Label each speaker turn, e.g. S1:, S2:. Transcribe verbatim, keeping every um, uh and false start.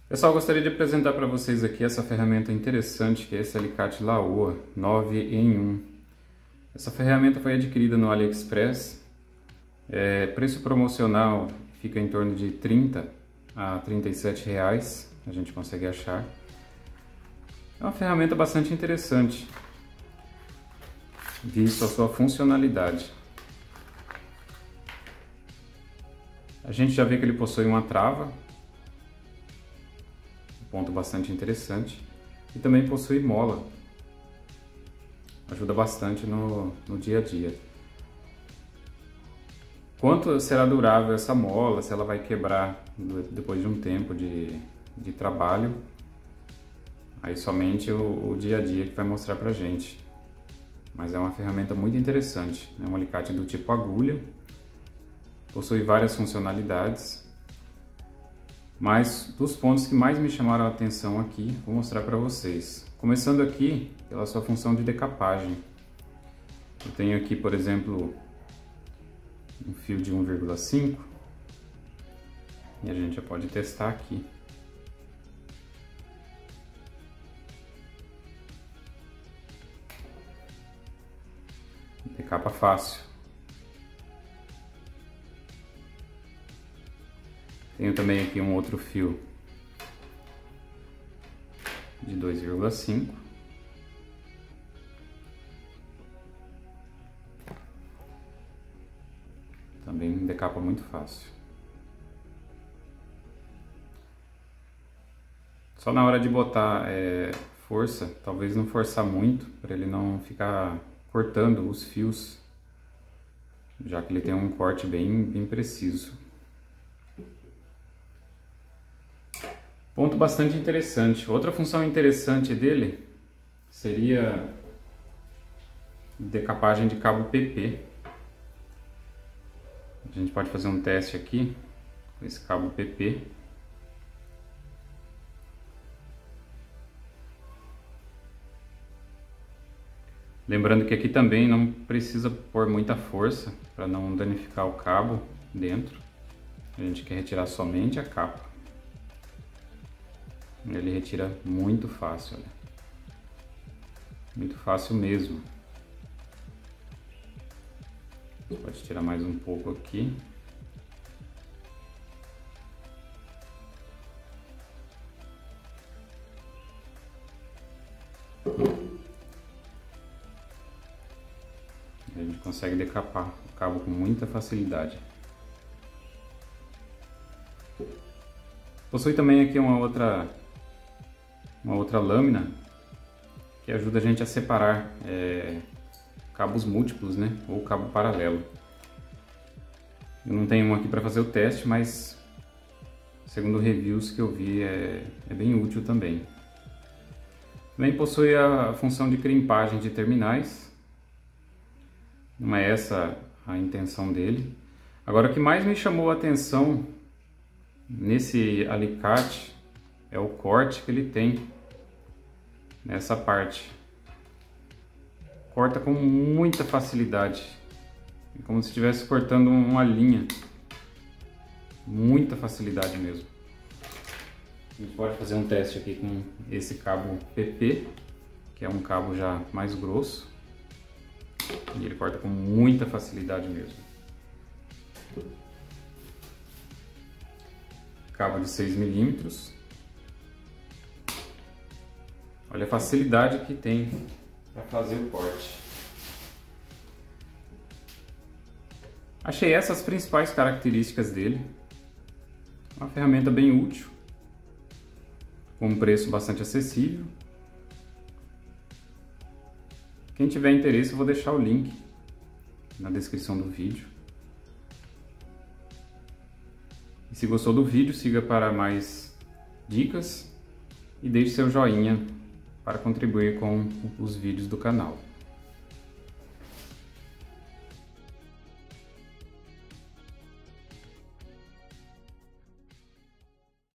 S1: Pessoal, gostaria de apresentar para vocês aqui essa ferramenta interessante que é esse alicate Laowa nove em um. Essa ferramenta foi adquirida no AliExpress, é, preço promocional fica em torno de trinta a trinta e sete reais, a gente consegue achar. É uma ferramenta bastante interessante, visto a sua funcionalidade. A gente já vê que ele possui uma trava, ponto bastante interessante, e também possui mola, ajuda bastante no, no dia a dia. Quanto será durável essa mola, se ela vai quebrar depois de um tempo de, de trabalho, aí somente o, o dia a dia que vai mostrar pra gente. Mas é uma ferramenta muito interessante, é um alicate do tipo agulha, possui várias funcionalidades. Mas dos pontos que mais me chamaram a atenção aqui, vou mostrar para vocês. Começando aqui pela sua função de decapagem. Eu tenho aqui, por exemplo, um fio de um vírgula cinco e a gente já pode testar aqui. Decapa fácil. Tenho também aqui um outro fio de dois vírgula cinco. Também decapa muito fácil. Só na hora de botar é, força, talvez não forçar muito, para ele não ficar cortando os fios, já que ele tem um corte bem, bem preciso. Ponto bastante interessante. Outra função interessante dele seria decapagem de cabo P P. A gente pode fazer um teste aqui com esse cabo P P. Lembrando que aqui também não precisa pôr muita força para não danificar o cabo dentro. A gente quer retirar somente a capa. Ele retira muito fácil, olha. Muito fácil mesmo. Você pode tirar mais um pouco aqui. A gente consegue decapar o cabo com muita facilidade. Possui também aqui uma outra uma outra lâmina que ajuda a gente a separar é, cabos múltiplos, né, ou cabo paralelo. Eu não tenho um aqui para fazer o teste, mas segundo reviews que eu vi é, é bem útil também. Também possui a função de crimpagem de terminais. Não é essa a intenção dele. Agora, o que mais me chamou a atenção nesse alicate é o corte que ele tem nessa parte. Corta com muita facilidade, é como se estivesse cortando uma linha. Muita facilidade mesmo. A gente pode fazer um teste aqui com esse cabo P P, que é um cabo já mais grosso, e ele corta com muita facilidade mesmo. Cabo de seis milímetros. Olha a facilidade que tem para fazer o corte. Achei essas as principais características dele. Uma ferramenta bem útil, com um preço bastante acessível. Quem tiver interesse, eu vou deixar o link na descrição do vídeo. E se gostou do vídeo, siga para mais dicas e deixe seu joinha para contribuir com os vídeos do canal.